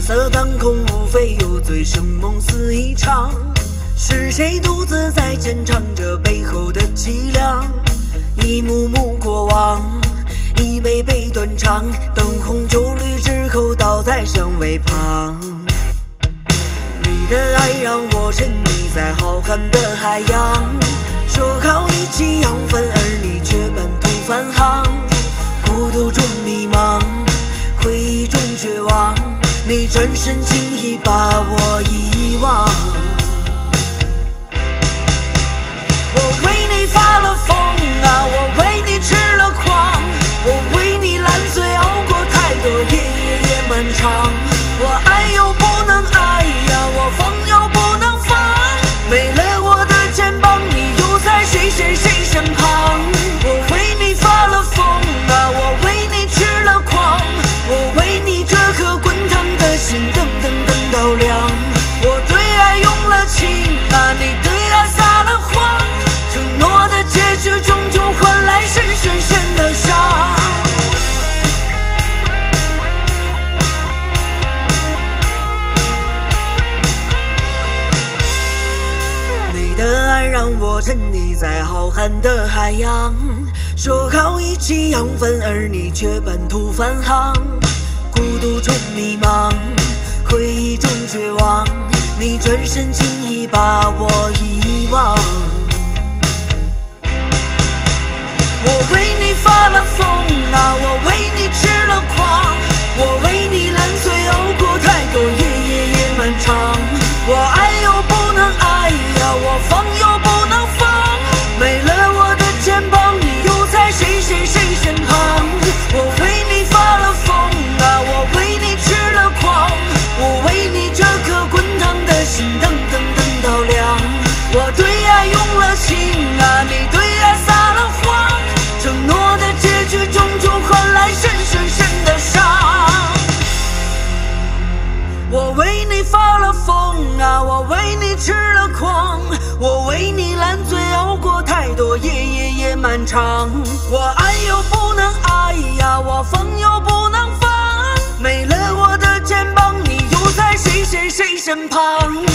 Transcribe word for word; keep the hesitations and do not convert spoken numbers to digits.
色当空，无非有醉生梦死一场。是谁独自在浅唱着背后的凄凉？一幕幕过往，一杯杯断肠，灯红酒绿之后倒在香味旁。你的爱让我沉溺在浩瀚的海洋，说好一起扬帆，而你却半途返航。孤独中迷茫，回忆中绝望，你转身轻易把我遗忘。我为你发了疯啊，我为你痴了狂，我为你烂醉熬过太多夜夜夜漫长。我爱又不能爱呀，我放又不能放，没了我的肩膀，你又在谁谁谁身旁。我为你发了疯啊，我为你痴了狂，我为你这颗滚烫的心噔噔噔到亮。我对爱用了情啊，你对爱撒了谎，承诺的结局终究换来深深深的伤。你的爱让我沉溺在浩瀚的海洋，说好一起扬帆，而你却半途返航。孤独中迷茫，回忆中绝望，你转身轻易把我遗忘。我为你发了疯啊，我为你痴了狂，我为你烂醉熬过太多夜夜夜漫长。我爱又不能爱呀，我放又不能放，没了我的肩膀，你又在谁谁谁身旁。我为你发了疯啊，我为你痴了狂，我为你这颗滚烫的心噔噔噔到亮。我对爱用了情啊，你对爱撒了谎，承诺的结局终究换来深深深的伤。我为你发了疯啊，我为你痴了狂，我为你烂醉熬过太多夜夜夜漫长。我爱又不能爱呀，我放又不能放，没了我的肩膀，你又在谁谁谁身旁。